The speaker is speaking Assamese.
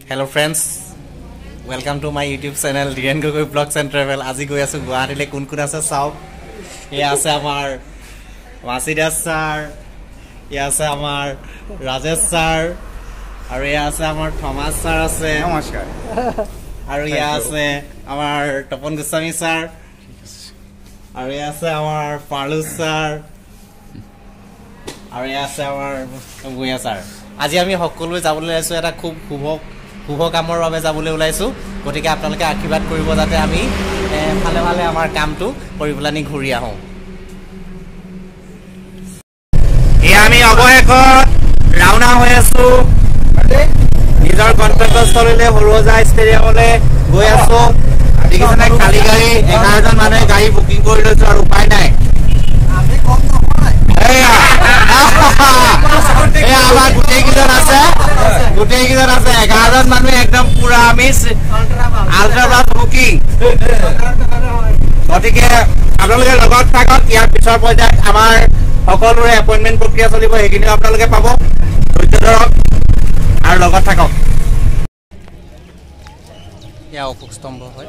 Hello friends, welcome to my YouTube channel Dhiren Gogoi Vlogs and Travel. আজি গৈ আছো গুৱাহাটীলৈ কোন কোন আছে চাওক। এই আছে আমাৰ মাসিদাস স্যার, এই আছে আমাৰ ৰাজেশ স্যার, আৰু এই আছে আমাৰ থমাস স্যার আছে। নমস্কাৰ। আৰু এই আছে আমাৰ তপন গোস্বামী স্যার, আৰু এই আছে আমাৰ পালু স্যার, আৰু এই আছে আমাৰ ভূঞা স্যার। আজি আমি সকলোৱে যাবলৈ আছো এটা খুব শুভ কামৰ বাবে যাবলৈ ওলাইছো। গতিকে আপোনালোকে আশীৰ্বাদ কৰিব যাতে আমি ভালে ভালে আমাৰ কামটো কৰি পেলানি ঘূৰি আহোঁ। আমি অৱশেষত ৰাওনা হৈ আছো নিজৰ গন্তব্যস্থলীলৈ হৰুজা ষ্টেডিয়ামলৈ গৈ আছো। দেখিছেনে খালী গাড়ী 11জন মানুহে গাড়ী বুকিং কৰি লৈছো আৰু উপায় নাই। আমাৰ গোটেইকেইজন আছে 11জন মানুহ একদম পুৰা আমি আল্ট্ৰাবাস বুকিং। গতিকে আপোনালোকে লগত থাকক। ইয়াৰ পিছৰ পৰ্যায়ত আমাৰ সকলোৰে এপইণ্টমেণ্ট প্ৰক্ৰিয়া চলিব, সেইখিনিও আপোনালোকে পাব। ধৈৰ্য ধৰক আৰু লগত থাকক। এয়া অশোক স্তম্ভ হয়।